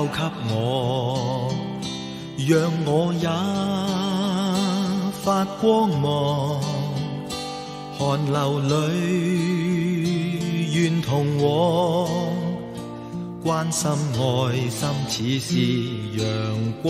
給我，讓我也發光芒。寒流裏願同往，關心愛心似是陽光。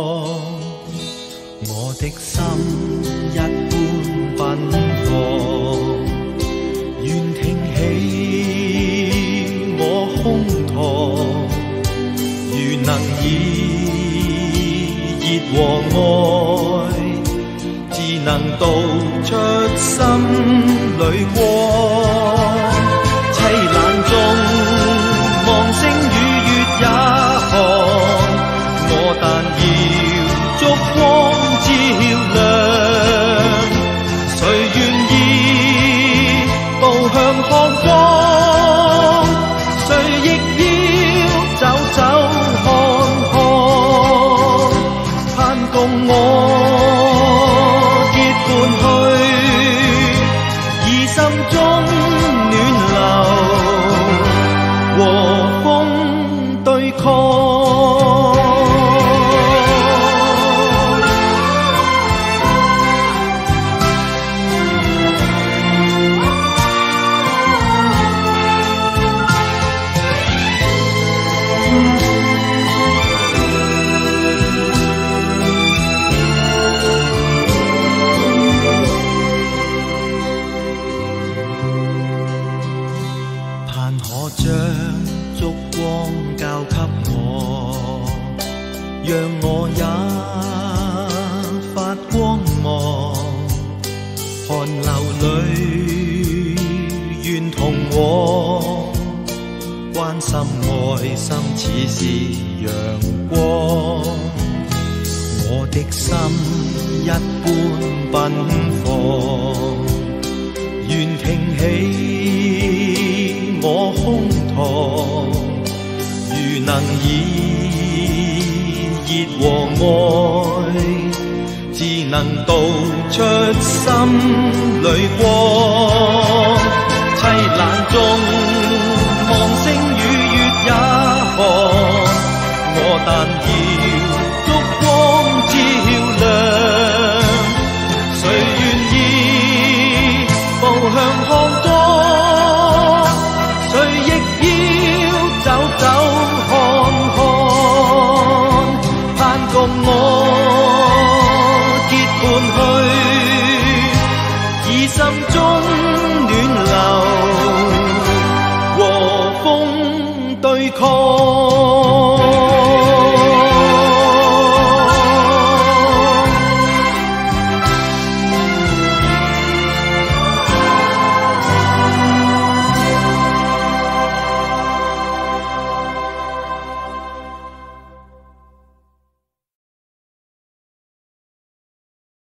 我的心一般奔放，願挺起我胸膛，如能以熱和愛，自能導出心裏光。凄冷中望星與月也寒，我但要燭光照亮。誰願意步向看光？誰亦要走走看看，盼共我結伴去，以心中暖流和風對抗。讓我也發光芒，寒流裏願同往，關心愛心似是陽光。我的心一般奔放，願挺起我胸膛，如能以熱和愛，自能導出心裏光。凄冷中望星與月也寒，我但要燭光照亮。誰願意步向看光？誰亦要走走看看，共我結伴去，以心中暖流和風對抗。